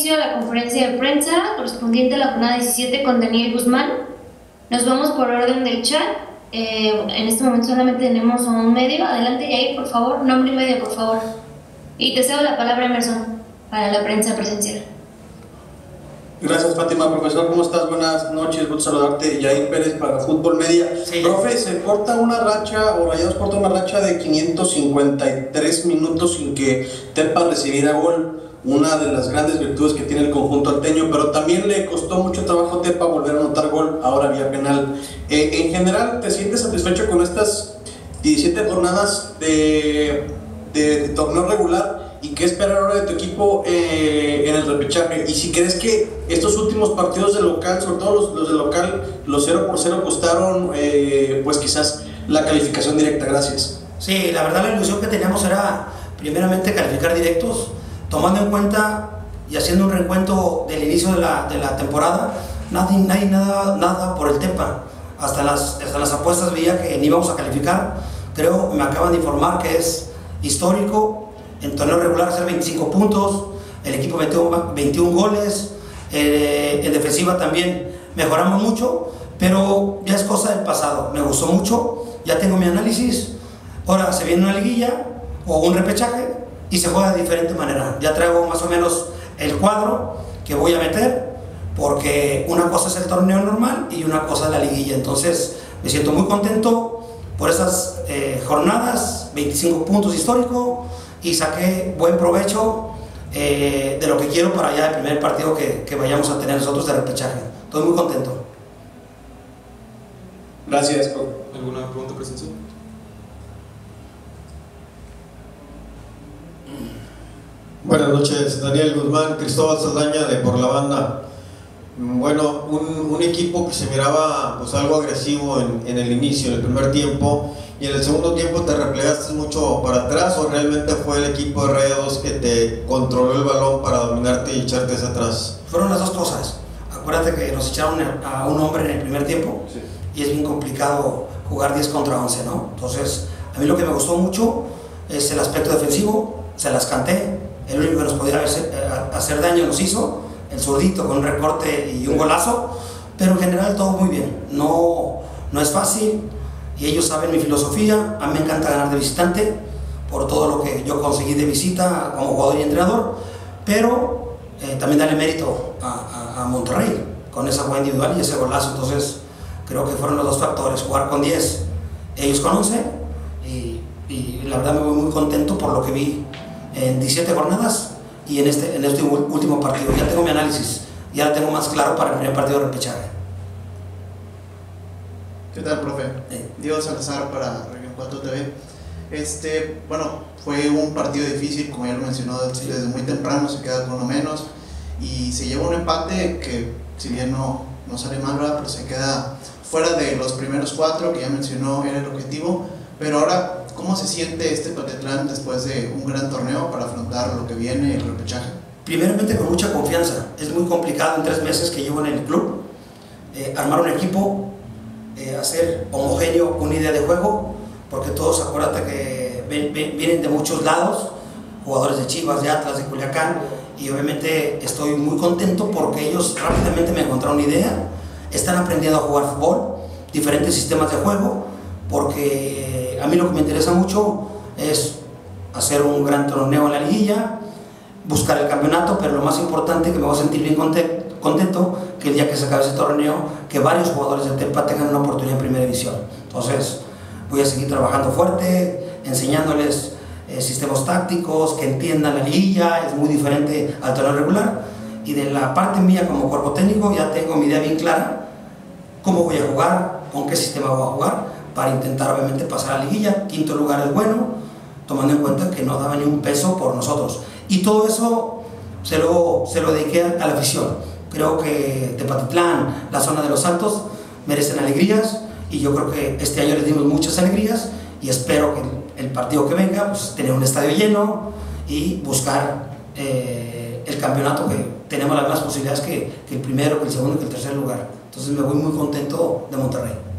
inicio a la conferencia de prensa correspondiente a la jornada 17 con Daniel Guzmán. Nos vamos por orden del chat. En este momento solamente tenemos un medio. Adelante, Yair, por favor. Nombre y medio, por favor. Y te cedo la palabra, Emerson, para la prensa presencial. Gracias, Fátima. Profesor, ¿cómo estás? Buenas noches, gusto saludarte. Yair Pérez para Fútbol Media. Sí. Profe, se corta una racha, o Rayados corta una racha de 553 minutos sin que Tepa recibiera gol. Una de las grandes virtudes que tiene el conjunto alteño, pero también le costó mucho trabajo a Tepa volver a anotar gol, ahora vía penal. En general, ¿te sientes satisfecho con estas 17 jornadas de torneo regular? ¿Y qué esperar ahora de tu equipo en el repechaje? Y si crees que estos últimos partidos de local, sobre todo los de local, los 0-0 costaron pues quizás la calificación directa. Gracias. Sí, la verdad la ilusión que teníamos era primeramente calificar directos, tomando en cuenta y haciendo un recuento del inicio de la temporada. Nada por el Tepa. Hasta las apuestas veía que ni íbamos a calificar. Creo, me acaban de informar que es histórico en torneo regular hacer 25 puntos, el equipo metió 21 goles, en defensiva también mejoramos mucho, pero ya es cosa del pasado. Me gustó mucho, ya tengo mi análisis. Ahora se viene una liguilla o un repechaje y se juega de diferente manera. Ya traigo más o menos el cuadro que voy a meter, porque una cosa es el torneo normal y una cosa es la liguilla. Entonces me siento muy contento por esas jornadas, 25 puntos históricos, y saqué buen provecho de lo que quiero para allá el primer partido que vayamos a tener nosotros de repechaje. Estoy muy contento. Gracias. ¿Alguna pregunta presencial? Buenas noches, Daniel Guzmán, Cristóbal Saldaña de Por la Banda. Bueno, un equipo que se miraba pues algo agresivo en el inicio, en el primer tiempo, y en el segundo tiempo te replegaste mucho para atrás, o realmente fue el equipo de Rayados que te controló el balón para dominarte y echarte hacia atrás. Fueron las dos cosas. Acuérdate que nos echaron a un hombre en el primer tiempo, sí, y es bien complicado jugar 10 contra 11, ¿no? Entonces, a mí lo que me gustó mucho es el aspecto defensivo. Se las canté, el único que nos podía hacer daño nos hizo, el zurdito con un recorte y un golazo, pero en general todo muy bien. No es fácil, y ellos saben mi filosofía. A mí me encanta ganar de visitante por todo lo que yo conseguí de visita como jugador y entrenador, pero también darle mérito a Monterrey con esa jugada individual y ese golazo. Entonces creo que fueron los dos factores: jugar con 10, ellos con 11, y la verdad me voy muy contento por lo que vi en 17 jornadas y en este último partido. Ya tengo mi análisis, ya lo tengo más claro para el primer partido de repechaje. ¿Qué tal, profe? Diego Salazar para Región 4 TV. Bueno, fue un partido difícil, como ya lo mencionó, desde muy temprano se queda con uno menos y se lleva un empate que, si bien no sale mal, ¿verdad?, pero se queda fuera de los primeros 4 que ya mencionó era el objetivo. Pero ahora, ¿cómo se siente Patitlán después de un gran torneo para afrontar lo que viene, el repechaje? Primeramente con mucha confianza. Es muy complicado en 3 meses que llevo en el club armar un equipo, hacer homogéneo una idea de juego, porque todos, acuérdate que vienen de muchos lados, jugadores de Chivas, de Atlas, de Culiacán, y obviamente estoy muy contento porque ellos rápidamente me encontraron una idea, están aprendiendo a jugar fútbol, diferentes sistemas de juego, porque a mí lo que me interesa mucho es hacer un gran torneo en la liguilla, buscar el campeonato, pero lo más importante, que me voy a sentir bien contento, que el día que se acabe ese torneo, que varios jugadores del Tepa tengan una oportunidad en primera división. Entonces voy a seguir trabajando fuerte, enseñándoles sistemas tácticos, que entiendan la liguilla, es muy diferente al torneo regular, y de la parte mía como cuerpo técnico ya tengo mi idea bien clara, cómo voy a jugar, con qué sistema voy a jugar, para intentar obviamente pasar a la liguilla. 5º lugar es bueno, tomando en cuenta que no daba ni un peso por nosotros, y todo eso se lo dediqué a la afición. Creo que Tepatitlán, la zona de los Altos, merecen alegrías, y yo creo que este año les dimos muchas alegrías, y espero que el partido que venga, pues tener un estadio lleno y buscar el campeonato, que tenemos las mismas posibilidades que el primero, que el segundo, que el tercer lugar. Entonces me voy muy contento de Monterrey.